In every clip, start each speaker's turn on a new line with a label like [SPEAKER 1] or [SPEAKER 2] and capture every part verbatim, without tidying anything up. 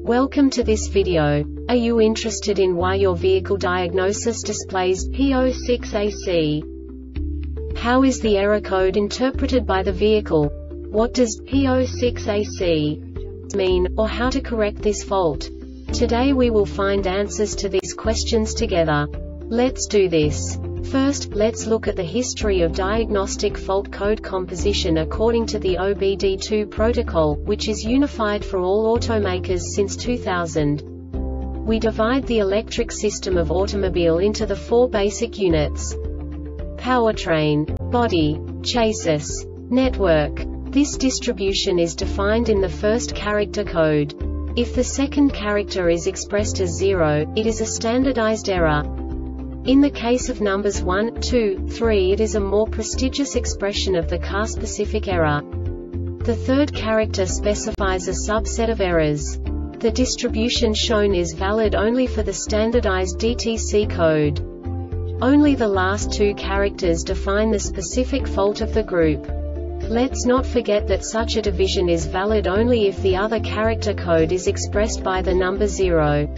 [SPEAKER 1] Welcome to this video. Are you interested in why your vehicle diagnosis displays P zero six A C? How is the error code interpreted by the vehicle? What does P zero six A C mean, or how to correct this fault? Today we will find answers to these questions together. Let's do this. First, let's look at the history of diagnostic fault code composition according to the O B D two protocol, which is unified for all automakers since two thousand. We divide the electric system of automobile into the four basic units: powertrain, body, chassis, network. This distribution is defined in the first character code. If the second character is expressed as zero, it is a standardized error. In the case of numbers one, two, three, it is a more prestigious expression of the car-specific error. The third character specifies a subset of errors. The distribution shown is valid only for the standardized D T C code. Only the last two characters define the specific fault of the group. Let's not forget that such a division is valid only if the other character code is expressed by the number zero.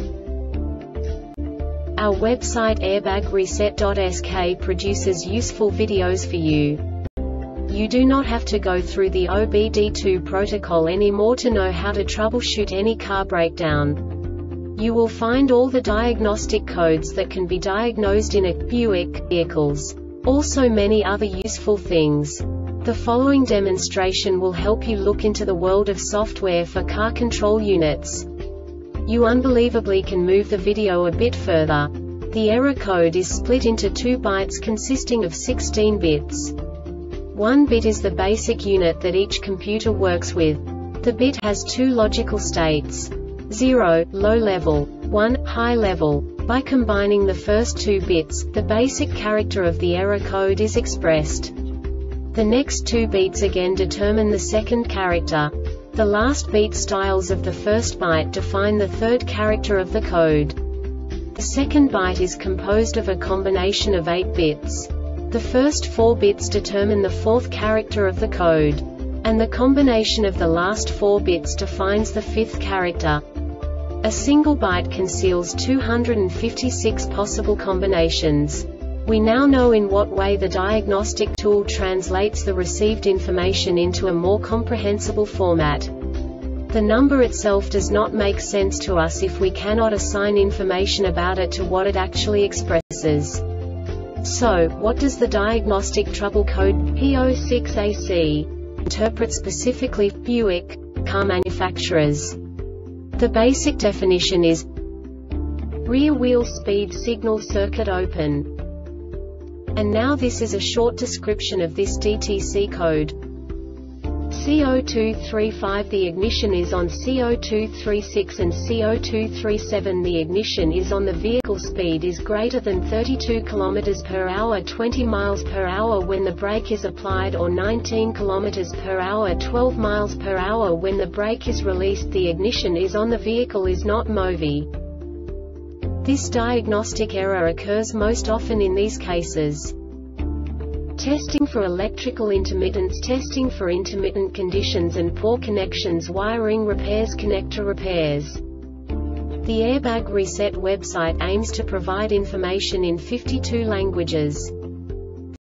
[SPEAKER 1] Our website airbag reset dot S K produces useful videos for you. You do not have to go through the O B D two protocol anymore to know how to troubleshoot any car breakdown. You will find all the diagnostic codes that can be diagnosed in a Buick vehicles. Also many other useful things. The following demonstration will help you look into the world of software for car control units. You unbelievably can move the video a bit further. The error code is split into two bytes consisting of sixteen bits. One bit is the basic unit that each computer works with. The bit has two logical states: zero, low level, one, high level. By combining the first two bits, the basic character of the error code is expressed. The next two beats again determine the second character. The last beat styles of the first byte define the third character of the code. The second byte is composed of a combination of eight bits. The first four bits determine the fourth character of the code. And the combination of the last four bits defines the fifth character. A single byte conceals two hundred fifty-six possible combinations. We now know in what way the diagnostic tool translates the received information into a more comprehensible format. The number itself does not make sense to us if we cannot assign information about it to what it actually expresses. So, what does the diagnostic trouble code P zero six A C interpret specifically for Buick car manufacturers? The basic definition is rear wheel speed signal circuit open. And now this is a short description of this D T C code. C zero two three five The ignition is on C zero two three six and C zero two three seven The ignition is on. The vehicle speed is greater than thirty-two kilometers per hour twenty miles per hour when the brake is applied, or nineteen kilometers per hour twelve miles per hour when the brake is released. The ignition is on. The vehicle is not moving. This diagnostic error occurs most often in these cases: testing for electrical intermittence, testing for intermittent conditions and poor connections, wiring repairs, connector repairs. The Airbag Reset website aims to provide information in fifty-two languages.